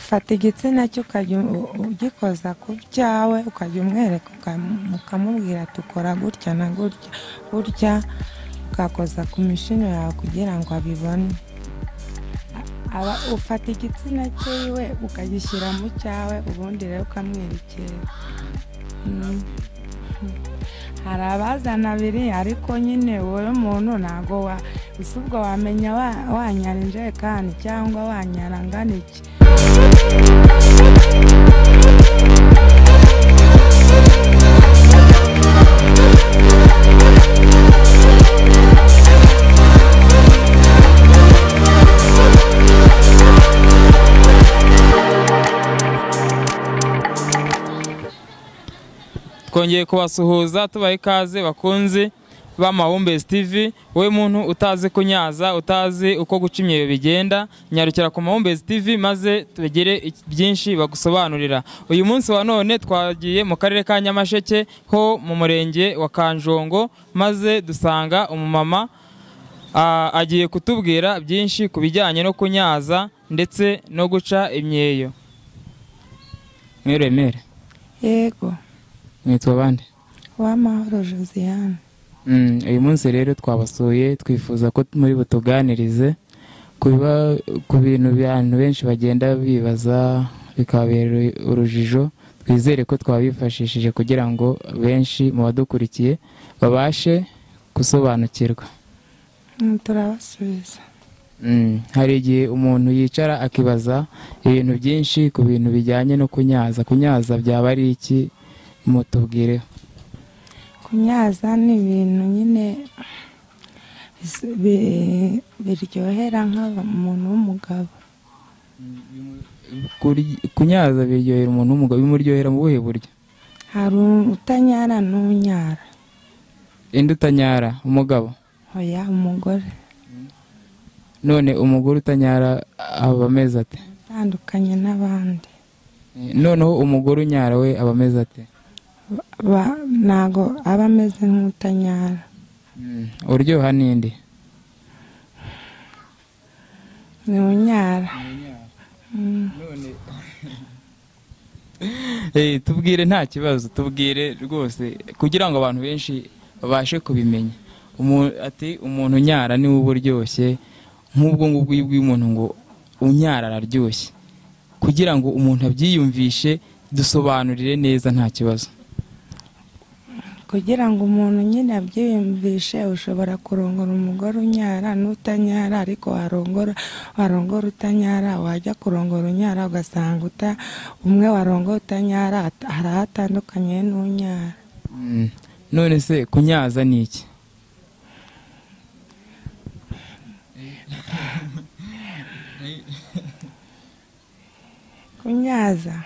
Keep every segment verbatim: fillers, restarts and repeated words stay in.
ufata igitsina cyo ukajya ugikoza ku byawe ukajya umwereka ukamubwira tukora gutya na gutya gutya ugakoza ku mishinyo yawe kugira ngo abibone. Ufata igitsina cyiwe ukagishyira mu cyawe ubundi rero ukamwerekera. Hari abazana abiri ariko nyine wowe muntu ntago wa ubwo wamenya wanyara injerekani cyangwa wanyara ngana iki. Twongeye kubasuhuza tubaha ikaze bakunzi ba Mahumbezi T V. Wowe muntu utazi kunyaza, utazi uko guca imyeyo bigenda, nyarukira ku Mahumbezi T V maze tubegere byinshi bagusobanurira. Uyu munsi wa none twagiye mu karere ka Nyamasheke ho mu murenge wa Kanjongo, maze dusanga umumama agiye kutubwira byinshi ku bijyanye no kunyaza ndetse no guca imyeyo. Mwiremere. Yego. Mwitwa bande? Uwamahoro Josiane. Mm, uyu munsi rero twabasuye twifuza ko muri butuganirize kuba ku bintu by'abantu benshi bagenda bibaza bikabera urujijo. Twizere ko twabifashishije kugira ngo benshi mu badukurikiye babashe gusobanukirwa. Mm, turabasubiza. Mm, hari igihe umuntu yicara akibaza ibintu byinshi ku bintu bijyanye no kunyaza. Kunyaza byaba ari iki? Mutubwire. Kunyaza ni ibintu nyine biryohera nk'umuntu w'umugabo. Kunyaza biryohera umuntu w'umugabo, bimuryohera mu buhe buryo? Hari utanyara n'unyara. Indi utanyara? Umugabo? Oya, umugore. None umugore utanyara aba ameze ate? Atandukanye n'abandi. Noneho umugore unyara we aba ameze ate? Ntago aba ameze nk'utanyara. Uryoha n'indi? Ni unyara. Tubwire nta kibazo, tubwire rwose kugira ngo abantu benshi babashe kubimenya. Ati umuntu unyara niwe uba uryoshye, nk'ubwo ngubwo bw'umuntu ngo unyara araryoshye. Kugira ngo umuntu abyiyumvishe dusobanurire neza nta kibazo. Kugira ngo umuntu nyine abyiyumvishe ushobora kurongora umugore unyara n'utanyara, ariko warongora warongora utanyara, wajya kurongora unyara ugasanga uta umwe warongora utanyara harahatandukanye n'unyara. None se kunyaza ni iki? Kunyaza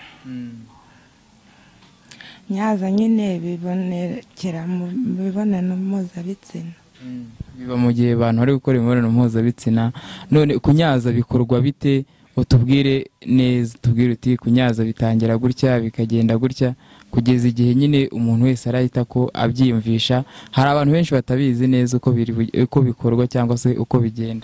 nyaza nyine bibonekera mu mibonano mpuzabitsina. Biba mu gihe abantu bari gukora imibonano mpuzabitsina. None kunyaza bikorwa bite? Utubwire neza, tubwire uti kunyaza bitangira gutya bikagenda gutya kugeza igihe nyine umuntu wese arahita ko abyiyumvisha. Hari abantu benshi batabizi neza uko uko bikorwa cyangwa se uko bigenda.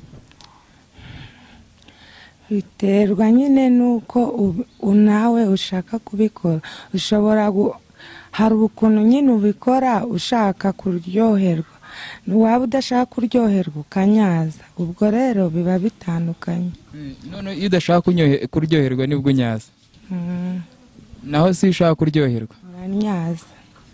Biterwa nyine nuko unawe ushaka kubikora. Ushobora hari ukuntu nyine ubikora ushaka kuryoherwa, waba udashaka kuryoherwa ukanyaza. Ubwo rero biba bitandukanye. None iyo udashaka kuryoherwa nibwo unyaza? Naho si ushaka kuryoherwa uranyaza.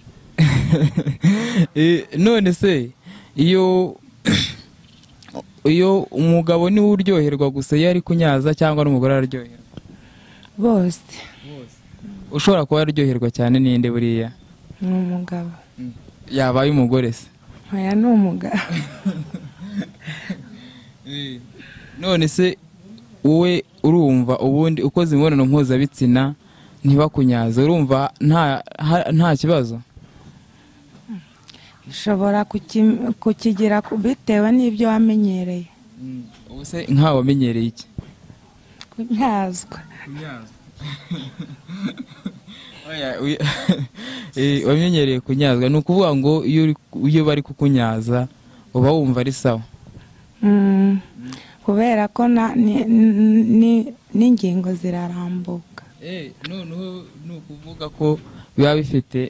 None se iyo iyo umugabo niwe uryoherwa gusa iyo ari kunyaza cyangwa n'umugore araryoherwa? Bose. Ushobora kuba aryoherwa cyane ninde buriya? Ni umugabo. Yabaye umugore se? Oya, ni umugabo. None se wowe urumva ubundi ukoze imibonano mpuzabitsina ntibakunyaza, urumva nta nta kibazo? Ushobora kukigira bitewe n'ibyo wamenyereye. Ubu se nkawe wamenyereye iki? Kunyazwa. Wamenyereye kunyazwa. Ni ukuvuga ngo iyo bari kukunyaza uba wumva ari sawa? kubera ko na- ni- ni- n'ingingo zirarambuka. Eh, noneho ni ukuvuga ko biba bifite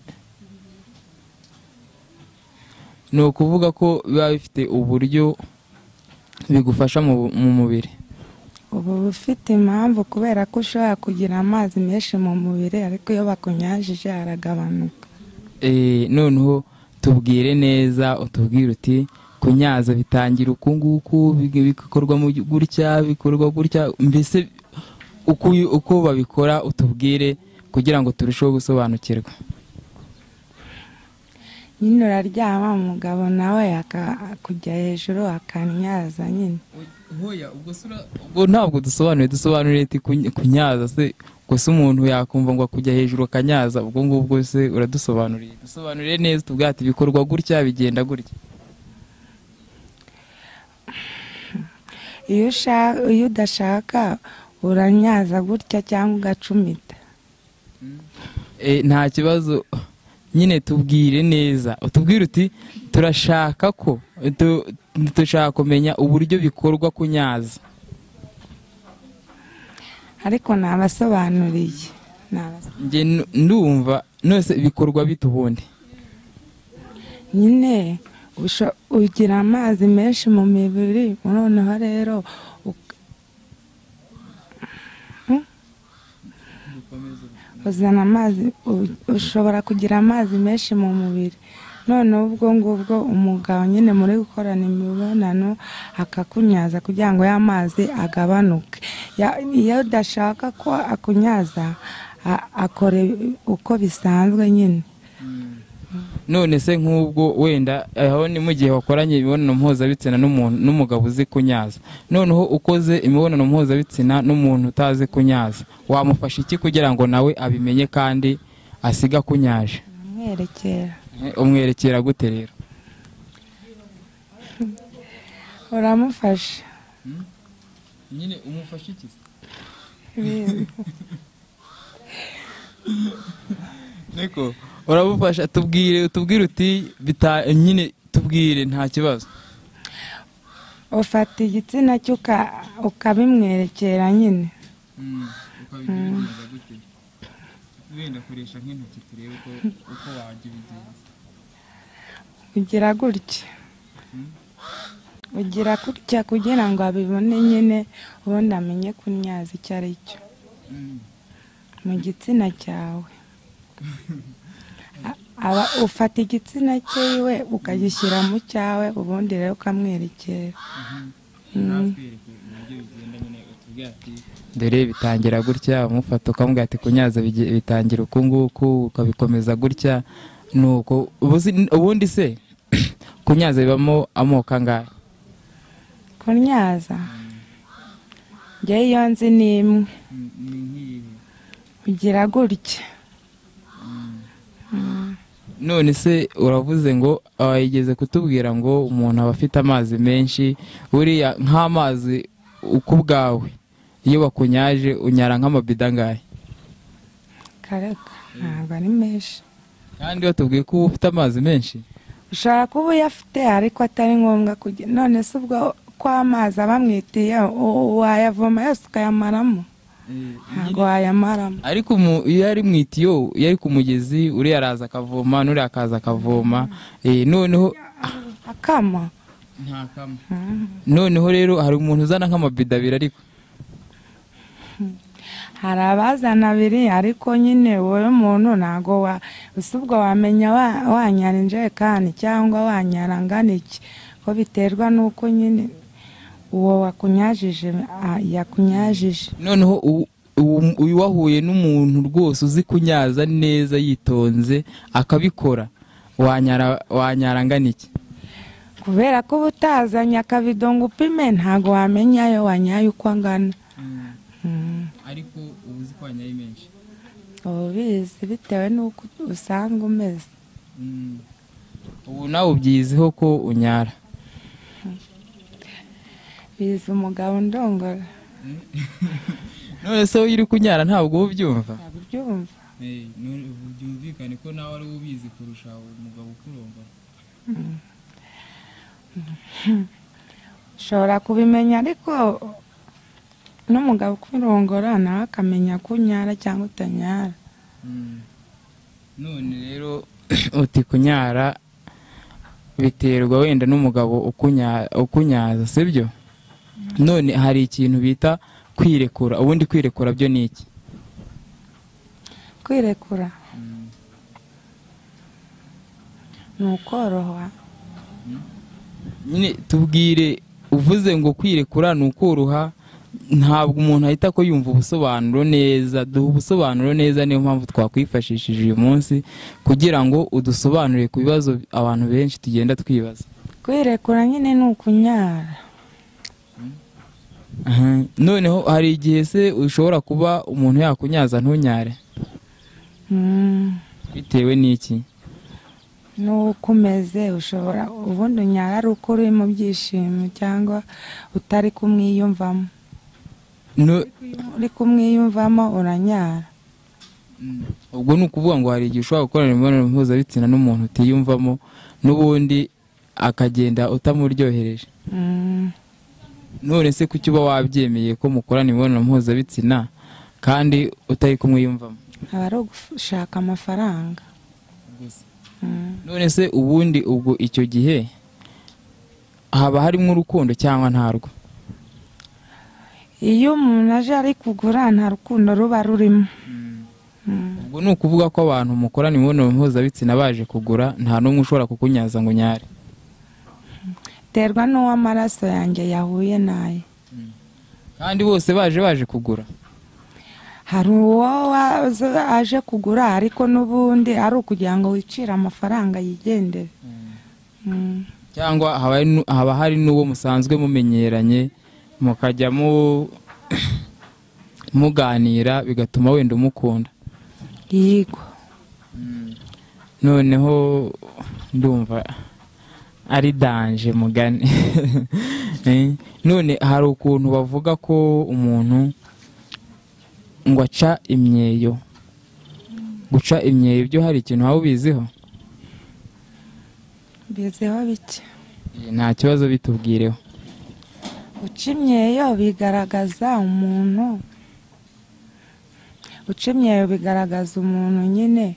ni ukuvuga ko biba bifite uburyo bigufasha mu mu mubiri. Ubu ufite impamvu kubera ko ushobora kugira amazi menshi mu mubiri ariko iyo bakunyajije aragabanuka. Eh, noneho tubwire neza, utubwire uti kunyaza bitangira uku nguku, big- bikorwa mu gutya, bikorwa gutya, mbese uko uko babikora utubwire kugira ngo turusheho gusobanukirwa. Nyine uraryama umugabo nawe akakujya hejuru akanyaza nyine. Hoya ubwo sura ubwo ntabwo dusobanuye dusobanuriye ati kuny- kunyaza se gusa umuntu yakumva ngo kujya hejuru akanyaza, ubwo ngubwo se uradusobanuriye dusobanuriye neza tubwira ati bikorwa gutya bigenda gutya. Iyo ushaka iyo udashaka uranyaza gutya cyangwa ugacumita. Eh, nta kibazo, nyine tubwire neza, utubwire uti turashaka ko tu- dushaka kumenya uburyo bikorwa kunyaza. Ariko nabasobanuriye. Nabas- Nge nu- ndumva nose bikorwa bite ubundi. Nyine usho- ugira amazi menshi mu mibiri noneho rero uk- Hmm? uzana amazi u- ushobora kugira amazi menshi mu mubiri noneho ubwo ngubwo umugabo nyine muri gukorana imibonano akakunyaza kugira ngo ya mazi agabanuke. Ya- iyo udashaka ko akunyaza a- akore uko bisanzwe nyine. None se nk'ubwo wenda aho ni mu gihe wakoranye imibonano mpuzabitsina n'umuntu n'umugabo uzi kunyaza, noneho ukoze imibonano mpuzabitsina n'umuntu utazi kunyaza, wamufasha iki kugira ngo nawe abimenye kandi asiga kunyaje? Mwerekera Eh, umwerekera gute rero? uramufasha. Nyine umufasha iki? Niko urabufasha, tubwire tubwire uti bita nyine tubwire nta kibazo. Ufata igitsina cyo uka- ukabimwerekera nyine. Ukabigerageza gute? Wenda koresha nk'intoki turebe uko uko wagibigenza. Ugira gutya. Ugira gutya kugira ngo abibone nyine ubundi amenye kunyaza icyo ari cyo mu gitsina cyawe. A- aba ufata igitsina cyiwe ukagishyira mu cyawe ubundi rero ukamwerekera. Dore bitangira gutya, umufata ukamubwira ati kunyaza bige- bitangira uku nguku, ukabikomeza gutya, nuko ubuzi- ubundi se kunyaza bibamo amoko angahe? Kunyaza njye iyo nzi ni imwe. Ugira gutya. None se uravuze ngo yigeze kutubwira ngo umuntu aba afite amazi menshi, buriya nk'amazi uko ubwawe iyo bakunyaje unyara nk'amabido angahe? Kareka ntabwo ari menshi. Kandi batubwiye ko uba ufite amazi menshi. Ushobora kuba uyafite ariko atari ngombwa kugira none se ubwo ko amazi abamwitiye wayavoma yose ukayamaramo? Ntabwo wayamaramo. Ariko umu- iyo ari mu itiyo, iyo ari ku mugezi uriya araza akavoma n'uriya akaza akavoma, eh, noneho Akama. nta kama. Noneho rero hari umuntu uzana nk'amabido abiri ariko Hari abazana abiri ariko nyine wowe muntu ntago wa usubwo wamenya wa- wanyara injerekani cyangwa wanyara angana iki, ko biterwa n'uko nyine uwo wakunyajije ah, yakunyajije. noneho u- u- uyu wahuye n'umuntu rwose uzi kunyaza neza yitonze akabikora, wanyara wanyara angana iki? Kubera ko ubutazanye akabido ngo upime ntago wamenya ayo wanyaye uko angana. Mm. Ariko ubuzi ko wanyaye menshi. Ubizi bitewe n'uko usanga umeze. Ubu nawe ubyiziho ko unyara. Bizi umugabo ndongora. None se iyo uri kunyara ntabwo ubyumva? Abyumva. Eh, byumvikane ko nawe ari ubizi kurusha umugabo ukurongora. ushobora kubimenya ariko n'umugabo kwirongora nawe akamenya ko unyara cyangwa utanyara. none rero uti kunyara biterwa wenda n'umugabo ukunyaza sibyo? none hari ikintu bita kwirekura, ubundi kwirekura byo ni iki? Kwirekura ni ukoroha. nyine tubwire, uvuze ngo kwirekura ni ukoroha, ntabwo umuntu ahita ko yumva ubusobanuro neza. duha ubusobanuro neza, niyo mpamvu twakwifashishije uyu munsi kugira ngo udusobanurire ku bibazo abantu benshi tugenda twibaza. Kwirekura nyine ni ukunyara. noneho hari igihe se ushobora kuba umuntu yakunyaza ntunyare? bitewe n'iki? nuko umeze, ushobora ubundi unyara ari uko uri mu byishimo cyangwa utari kumwiyumvamo. uri kumwiyumvamo uranyara. ubwo ni ukuvuga ngo hari igihe ushobora gukorana imibonano mpuzabitsina n'umuntu utiyumvamo n'ubundi akagenda utamuryohereje. none se kuki uba wabyemeye ko mukorana imibonano mpuzabitsina kandi utari kumwiyumvamo? aba ari ugushaka amafaranga. none se ubundi ubwo icyo gihe haba harimo urukundo cyangwa ntarwo? iyo umuntu aje ari kugura nta rukundo ruba rurimo. ubwo ni ukuvuga ko abantu mukorana imibonano mpuzabitsina baje kugura nta n'umwe ushobora kukunyaza ngo nyare? terwa n'uwo amaraso yanjye yahuye naye. kandi bose baje baje kugura? hari uwo aje kugura ariko n'ubundi ari ukugira ngo wicire amafaranga yigendere. cyangwa haba hari n'uwo musanzwe mumenyeranye mukajya muganira bigatuma wenda umukunda? yego. noneho ndumva ari danje mugani. none hari ukuntu bavuga ko umuntu ngo aca imyeyo. guca imyeyo byo hari ikintu waba ubiziho? biziho bike. nta kibazo, bitubwireho. guca imyeyo bigaragaza umuntu guca imyeyo bigaragaza umuntu nyine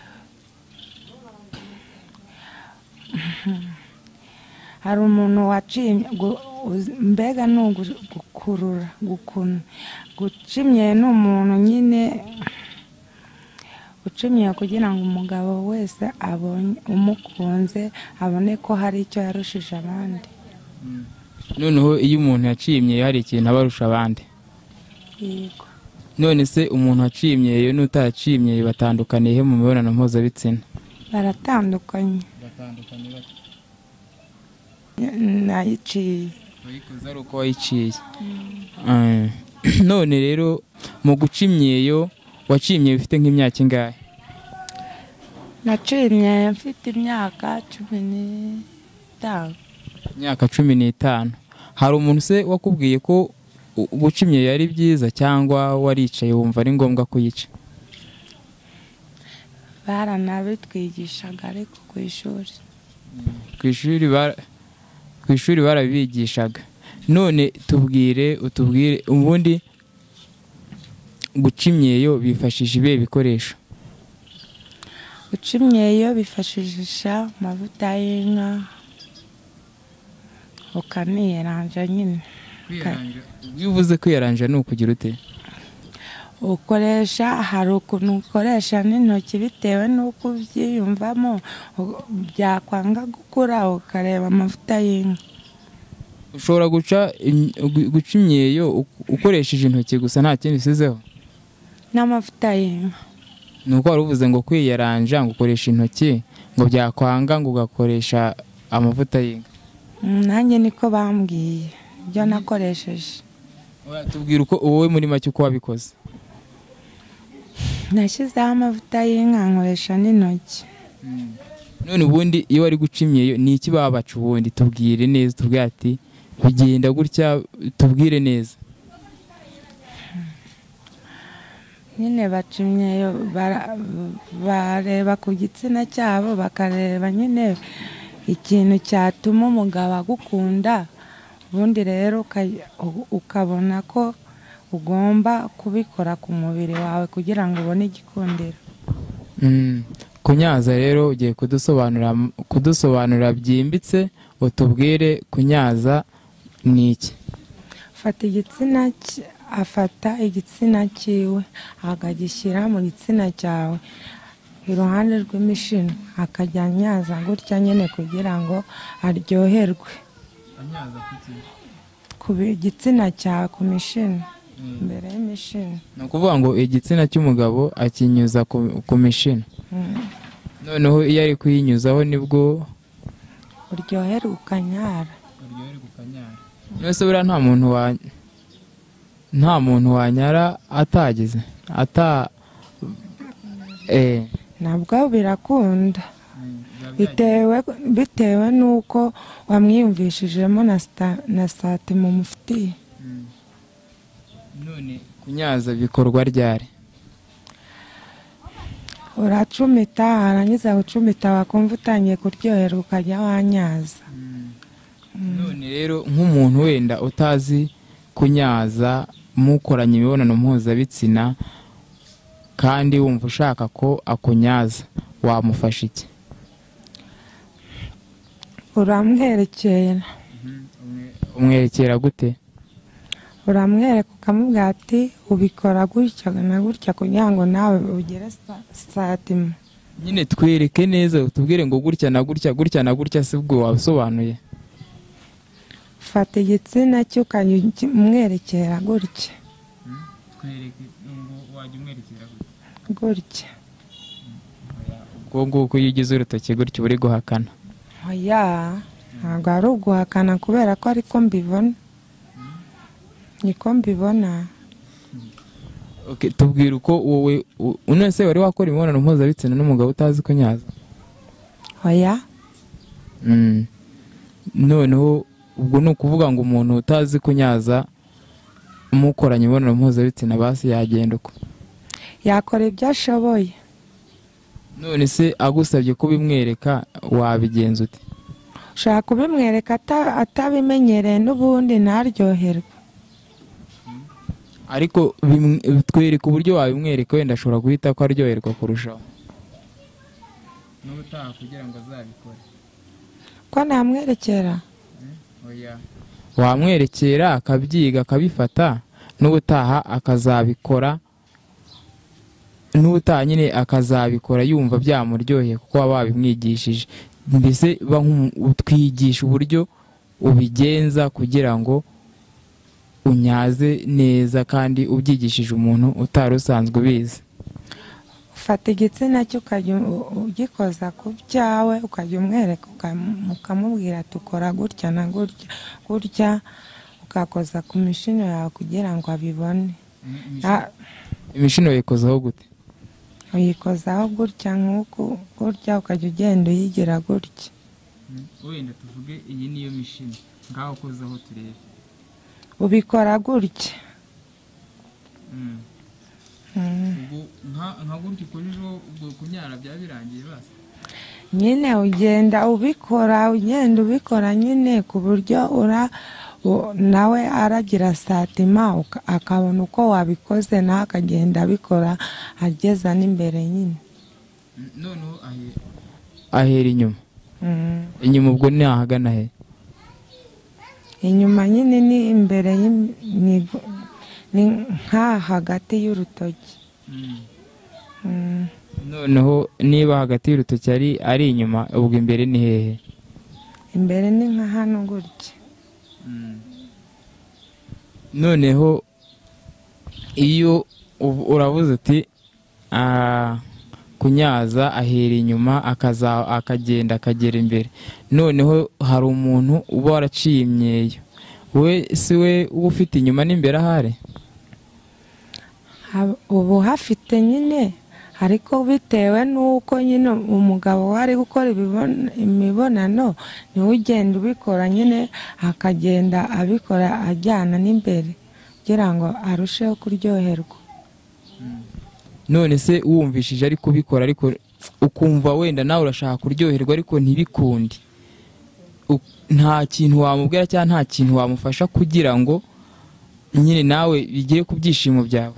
hari umuntu waciye mbega ni ugukurura gukuna. guca imyeyo ni umuntu nyine guca imyeyo kugira ngo umugabo wese abonye umukunze abone ko hari icyo yarushije abandi. noneho iyo umuntu yaciye imyeyo hari ikintu abarusha abandi? yego. none se umuntu waciye imyeyo n'utaciye imyeyo batandukaniye mu mibonano mpuzabitsina? baratandukanye. nayiciye. wayikoze ari uko wayiciye? none rero mu guca imyeyo waciye imyeyo ufite nk'imyaka ingahe? naciye imyeyo mfite imyaka cumi n'itanu. imyaka cumi n'itanu. hari umuntu se wakubwiye ko guca imyeyo ari byiza cyangwa waricaye wumva ari ngombwa kuyica? baranabitwigishaga ariko ku ishuri. ku ishuri ku ishuri barabigishaga. none tubwire utubwire ubundi guca imyeyo bifashisha ibihe bikoresho? guca imyeyo bifashisha amavuta y'inka ukaniyaranja nyine. iyo uvuze kwiyaranja ni ukugira ute? ukoresha hari ukuntu ukoresha n'intoki bitewe n'uko ubyiyumvamo, byakwanga gukura ukareba amavuta y'inka. ushobora guca guca imyeyo ukoresheje intoki gusa nta kindi usizeho? n'amavuta y'inka. ni uko wari uvuze ngo kwiyaranja ngo ukoresha intoki ngo byakwanga ngo ugakoresha amavuta y'inka? nanjye niko bambwiye ibyo nakoresheje. tubwira uko wowe muri make uko wabikoze. nashyizeho amavuta y'inka nkoresha n'intoki. none ubundi iyo wari guca imyeyo ni iki babaca ubundi? tubwire neza, tubwire ati bigenda gutya, tubwire neza. nyine baca imyeyo bareba ku gitsina cyabo bakareba nyine ikintu cyatuma umugabo agukunda ubundi rero uka- u- ukabona ko ugomba kubikora ku mubiri wawe kugira ngo ubone igikundiro. Mm. Kunyaza rero ugiye kudusobanura kudusobanura byimbitse, utubwire kunyaza ni iki? Afata igitsina cye- afata igitsina cyiwe akagishyira mu gitsina cyawe iruhande rw'imishino, akajya anyaza gutya nyine kugira ngo aryoherwe ku bi- gitsina cyawe, ku mishino, imbere y'imishino. Ni ukuvuga ngo igitsina cy'umugabo akinyuza ku, ku mishino, Mm. noneho iyo ari kuyinyuzaho nibwo uryoherwe ukanyara. mwese buriya nta muntu wa nta muntu wanyara atagize ata eh Nabwo birakunda bitewe bitewe n'uko wamwiyumvishijemo na sta- na sati mu mufitiye. none kunyaza bikorwa ryari? Uracumita, warangiza gucumita wakumva utangiye kuryoherwa ukajya wanyaza. None rero nk'umuntu wenda utazi kunyaza mukoranye imibonano mpuzabitsina kandi wumva ushaka ko akunyaza, wamufasha iki? Uramwerekera Umwerekera gute? uramwereka ukamubwira ati ubikora gutya na gutya kugira ngo nawe ugere sa- satima. Nyine twereke neza, utubwire ngo gutya na gutya gutya na gutya, si bwo wabisobanuye? Fata igitsina cye ukajya umwerekera gutya Twereke ngo wajya umwerekera gutya. ubwo nguko iyo ugize urutoki gutya uba uri guhakana. Oya, ntabwo ari uguhakana kubera ko ariko mbibona, niko mbibona. Okay, tubwire uko wowe u- uno se wari wakora imibonano mpuzabitsina n'umugabo utazi kunyaza? Oya, Mm. Noneho ubwo ni ukuvuga ngo umuntu utazi kunyaza mukoranye imibonano mpuzabitsina basi yagenda uko? yakora ibyo ashoboye. None se agusabye kubimwereka wabigenza ute? Ushaka kubimwereka ata- atabimenyereye n'ubundi ntaryoherwe. Ariko bimwe- twereka uburyo wabimwereka, wenda ashobora guhita ko aryoherwa kurushaho n'ubutaha kugira ngo azabikore. Ko namwerekera Oya, wamwerekera akabyiga akabifata, n'ubutaha akazabikora, n'ubutaha nyine akazabikora yumva byamuryoheye kuko waba wabimwigishije. Mbese ba nk'umu- utwigisha uburyo ubigenza kugira ngo unyaze neza kandi ubyigishije umuntu utari usanzwe ubizi. ufata igitsina cye ukajya u- ugikoza ku byawe, ukajya umwereka ukam- ukamubwira ati ukora gutya na gutya gutya, ugakoza ku mishino yawe kugira ngo abibone. Ah, Imishino yikozaho gute? uyikozaho gutya nk'uku gutya, ukajya ugenda uyigira gutya. Wenda tuvuge iyi niyo mishino, ngaho kozaho turebe. Ubikora gutya. Mm. Ubwo nka gutya ukojejeho ubwo kunyara byaba birangiye basi? Nyine ugenda ubikora ugenda ubikora nyine ku buryo ura u- nawe aragira satima uka- akabona uko wabikoze, nawe akagenda abikora ageza n'imbere nyine. Noneho ahera inyuma. Mm. Inyuma ubwo ni ahagana he? Inyuma nyine ni imbere y'im- ni ni nka hagati y'urutoki. Mm. Noneho niba hagati y'urutoki ari ari inyuma, ubwo imbere ni hehe? Imbere ni nka hano gutya. Noneho iyo uv- uravuze uti ah, kunyaza ahera inyuma akaza akagenda akagera imbere, noneho hari umuntu uba waraciye imyeyo, we si we uba ufite inyuma n'imbere ahari? Hab- ubu hafite nyine, ariko bitewe n'uko nyine umugabo wari gukora ibibon- imibonano niwe ugenda ubikora nyine, akagenda abikora ajyana n'imbere kugira ngo arusheho kuryoherwa. None se wumvishije ari kubikora ariko ukumva wenda nawe urashaka kuryoherwa ariko ntibikundi, u- nta kintu wamubwira cyangwa nta kintu wamufasha kugira ngo nyine nawe bigere ku byishimo byawe?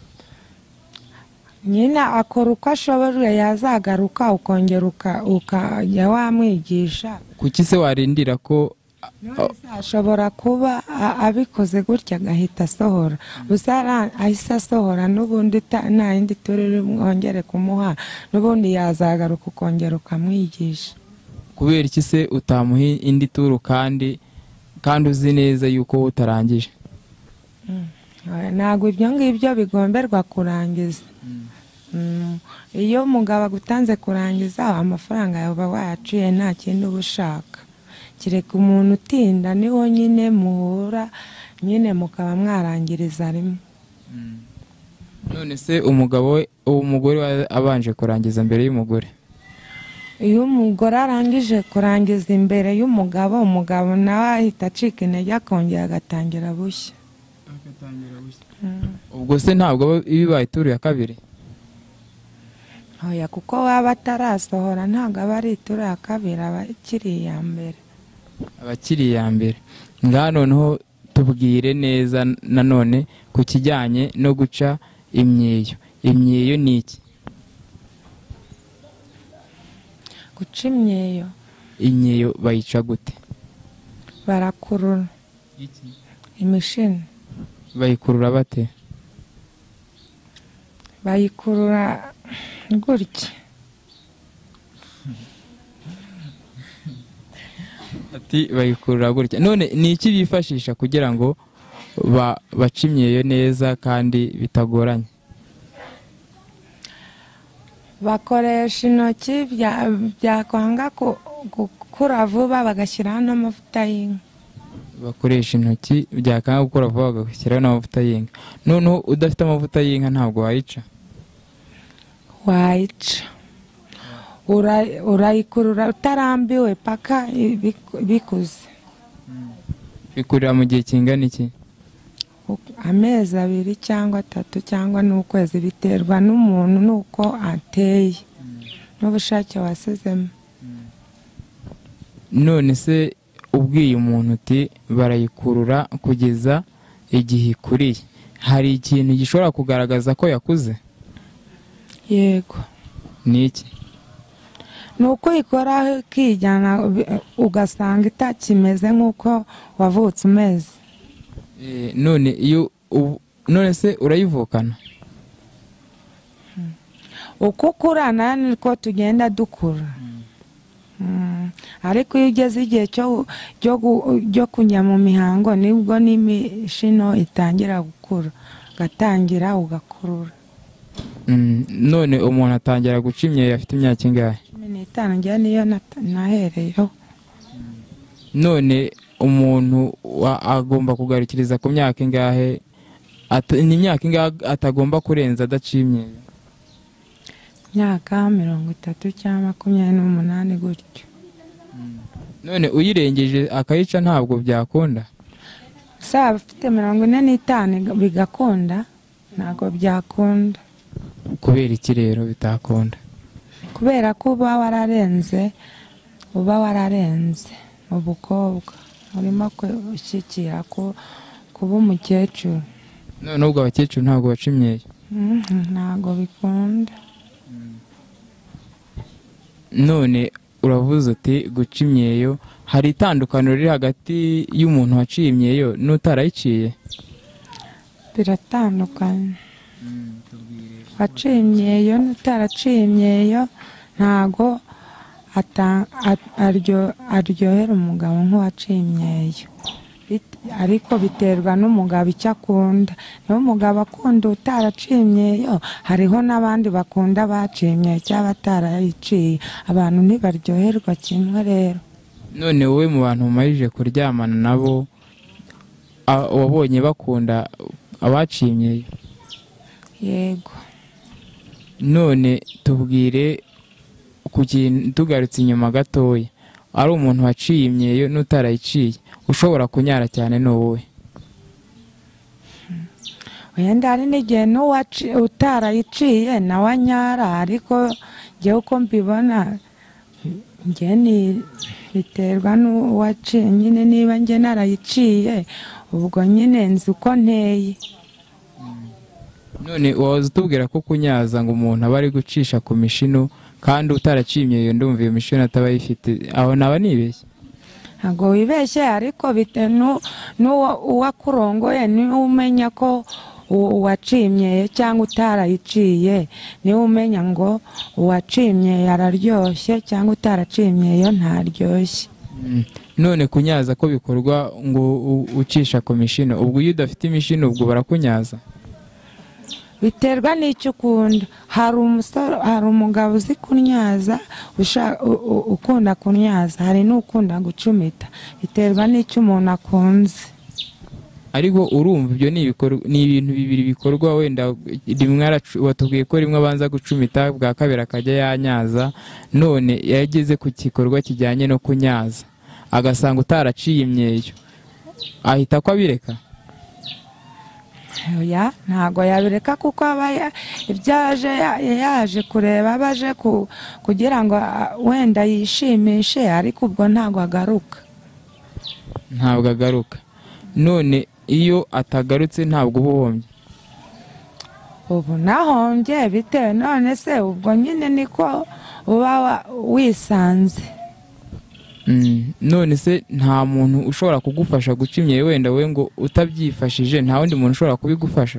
nyine akora uko ashoboye, yazagaruka ukongera uka- ukajya wamwigisha. Kuki se warindira ko None se ashobora kuba a- abikoze gutya agahita asohora, gusa ara- ahise asohora n'ubundi ta- nta yindi turere mwongere kumuha, n'ubundi yazagaruka ukongera ukamwigisha. kubera iki se utamuha indi turu kandi kandi uzi neza yuko wowe utarangije? Oya, ntabwo ibyo ngibyo bigomberwa kurangiza. Mm, iyo umugabo agutanze kurangiza amafaranga yawe uba wayaciye, nta kindi uba ushaka. Kereka umuntu utinda niho nyine muhura, nyine mukaba mwarangiriza rimwe. None se umugabo we uwo mugore wa- abanje kurangiza mbere y'umugore? Iyo umugore arangije kurangiza imbere y'umugabo, umugabo nawe ahita acika intege akongera agatangira bushya. Ubwo se ntabwo aba ibibaye ituru ya kabiri? Oya, kuko waba atarasohora ntabwo aba ari ituru ya kabiri, aba akiri iya mbere. Abakiri iya mbere. Ngaha noneho tubwire neza nanone ku kijyanye no guca imyeyo. Imyeyo ni iki? Guca imyeyo Imyeyo bayica gute? barakurura imishini. Bayikurura bate? Bayikurura gutya. Ati bayikurura gutya. None ni iki bifashisha kugira ngo ba- bace imyeyo neza kandi bitagoranye? Bakoresha intoki, bya- byakwanga ku- gukura vuba bagashyiraho n'amavuta y'inka. Bakoresha intoki, byakanga gukora vuba bagashyiraho n'amavuta y'inka. Noneho udafite amavuta y'inka ntabwo wayica? Wayica. Ura- urayikurura utarambiwe paka ibiku- bikuze. Bikurira mu gihe kingana iki? U- amezi abiri cyangwa atatu cyangwa n'ukwezi, biterwa n'umuntu n'uko ateye n'ubushake wasizemo. None se ubwiye umuntu uti barayikurura kugeza igihe ikuriye, hari ikintu gishobora kugaragaza ko yakuze? Yego. Ni iki? Ni uko uyikoraho ikijyana ubi- ugasanga itakimeze nk'uko wavutse umeze. Eh, none iyo ubu- none se urayivukana? Uko ukura nayo niko tugenda dukura. Mm. Ariko iyo ugeze igihe cyo cyo gu- cyo kujya mu mihango nibwo n'imishino itangira gukura, ugatangira ugakurura. Mm, none umuntu atangira guca imyeyo afite imyaka ingahe? cumi n'itanu njye niyo nata- nahereyeho. None umuntu wa- agomba kugarukiriza ku myaka ingahe? Ata- ni imyaka ingahe atagomba kurenza adaciye imyeyo? Myaka mirongo itatu cyangwa makumyabiri n'umunani gutyo. None uyirengeje akayica ntabwo byakunda? Saba ufite mirongo ine n'itanu bigakunda, ntabwo byakunda. Kubera iki rero bitakunda? Kubera ko uba wararenze, uba wararenze mu bukobwa, urimo gushyikira ku kuba umukecuru. None ubwo abakecuru ntabwo baca imyeyo? Mhm, ntabwo bikunda. None uravuze uti guca imyeyo, hari itandukaniro riri hagati y'umuntu waciye imyeyo n'utarayiciye? Biratandukanye. Waciye imyeyo n'utaraciye imyeyo ntago ata- a- aryo- aryohera umugabo nk'uwaciye imyeyo. Bit- ariko biterwa n'umugabo icyo akunda. Niba umugabo akunda utaraciye imyeyo, hariho n'abandi bakunda baciye imyeyo cyangwa batarayiciye. Abantu ntibaryoherwa kimwe rero. None wowe mu bantu mumarije kuryamana nabo, a- wabonye bakunda abaciye imyeyo? Yego. None tubwire ku kintu, tugarutse inyuma gatoya, ari umuntu waciye imyeyo n'utarayiciye ushobora kunyara cyane ni wowe? Wenda hari n'igihe n'uwaci- utarayiciye nawe anyara, ariko njyewe uko mbibona njye ni biterwa n'uwaciye nyine, niba njye narayiciye ubwo nyine nzi uko nteye. none waza utubwira ko kunyaza ngo umuntu aba ari gucisha ku mishino kandi utaracimye iyo ndumva iyo mishino ataba ayifite, aho naba nibeshye? Ntabwo wibeshye, ariko bitewe n'uwakurongoye niwe umenya ko uwacimye cyangwa utarayiciye, niwe umenya ngo uwacimye yararyoshye cyangwa utaracimye yo ntaryoshye. none kunyaza ko bikorwa ngo ucisha ku mishino, ubwo iyo udafite imishino ubwo barakunyaza? Biterwa n'icyo ukunda. Hari umusore, hari umugabo uzi kunyaza, ukunda kunyaza, hari n'ukunda gucumita. Biterwa n'icyo umuntu akunze. Ariko urumva ibyo ni ibintu bibiri bikorwa, wenda rimwe watubwiye ko rimwe abanza gucumita, bwa kabiri akajya yanyaza, none yageze ku gikorwa kijyanye no kunyaza agasanga utaraciye imyeyo, ahita ko abireka? Oya, ntago yabireka, kuko aba ibyaje yaje kureba, abaje kugira ngo wenda yishimishe, ariko ubwo ntago agaruka. Ntabwo agaruka. None iyo atagarutse ntabwo uba uhombye? Ubu nahombye bitewe, none se ubwo nyine niko uba wisanze. none se nta muntu ushobora kugufasha guca imyeyo, wenda we ngo utabyifashije nta wundi muntu ushobora kubigufasha?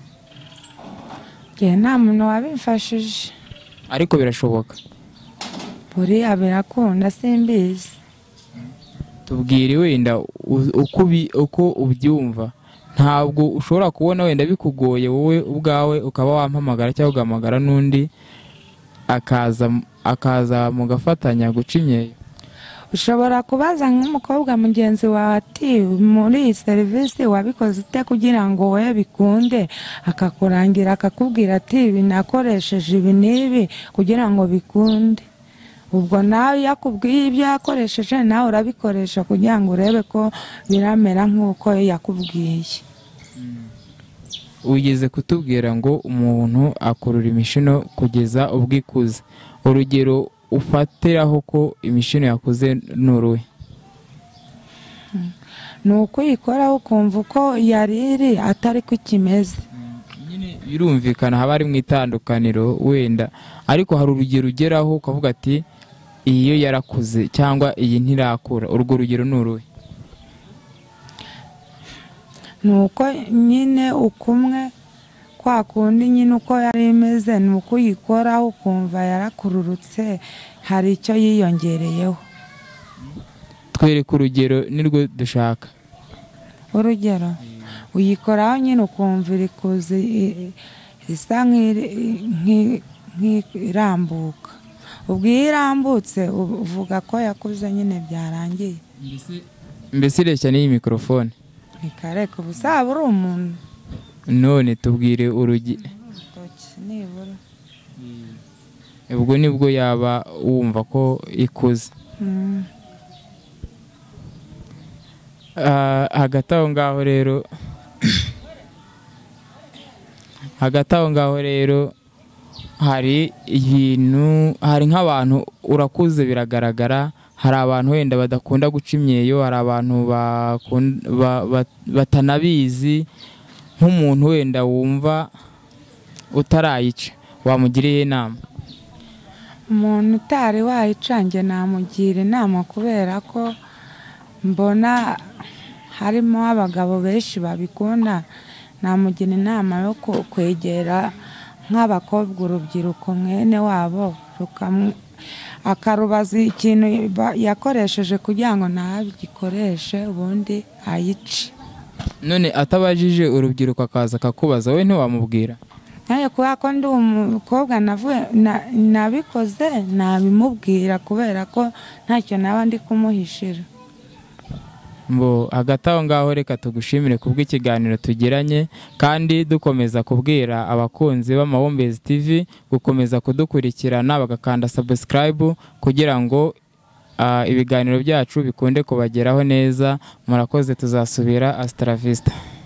Nge nta muntu wabimfashije. Ariko birashoboka? Buriya birakunda, simbizi. Tubwire wenda uko ubyumva, ntabwo ushobora kubona wenda bikugoye wowe ubwawe ukaba wampamagara cyangwa ugahamagara n'undi akaza akaza mugafatanya guca imyeyo? Ushobora kubaza nk'umukobwa mugenzi wawe ati muri iyi serivisi wabikoze ute kugira ngo we bikunde, akakurangira akakubwira ati ibi nakoresheje ibi n'ibi kugira ngo bikunde. Ubwo nawe yakubwiye ibyo yakoresheje nawe urabikoresha kugira ngo urebe ko biramera nk'uko yakubwiye. Ugeze kutubwira ngo umuntu akurura imishino kugeza ubwo ikuze, urugero ufatiraho ko imishino yakuze n'uruhe? Ni uko uyikoraho ukumva uko yari iri atari ko ikimeze. Nyine birumvikana haba ari mu itandukaniro wenda, ariko hari urugero ugeraho ukavuga ati iyo yarakuze cyangwa iyi ntirakura, urwo rugero ni uruhe? Ni uko nyine ukumwe kwa kundi nyine uko yari imeze, ni uko uyikoraho ukumva yarakururutse, hari icyo yiyongereyeho. Twereke urugero nirwo dushaka. Urugero uyikoraho nyine ukumva iri kuze, isa nk'irambuka. Ubwo iyo irambutse uvuga ko yakuze nyine byarangiye. Mbese ireshya n'iyi mikorofone? Ikareka ubu saba uri umuntu. None tubwire urugero. Ubwo nibwo yaba wumva ko ikuze. Hagati aho ngaho rero hagati aho ngaho rero hari ibintu, hari nk'abantu urakuze biragaragara, hari abantu wenda badakunda guca imyeyo, hari abantu batanabizi. Nk'umuntu wenda wumva utarayica wamugiriye inama? Umuntu utari wayica njye namugira inama, kubera ko mbona harimo abagabo benshi babikunda. Namugira inama yo kwegera nk'abakobwa, urubyiruko mwene wabo, akarubaza ikintu yakoresheje kugira ngo ntabigikoreshe ubundi ayice. None atabajije urubyiruko akaza akakubaza, we ntiwamubwira? Naye kubera ko ndi umukobwa nabikoze nabimubwira, kubera ko ntacyo naba ndi kumuhishira. Mbo hagati aho ngaho reka tugushimire kubw'ikiganiro tugiranye, kandi dukomeza kubwira abakunzi b'Amahumbezi T V gukomeza kudukurikirana bagakanda subscribe kugira ngo ibiganiro byacu bikunde kubageraho neza. Murakoze, tuzasubira. Hasta la vista.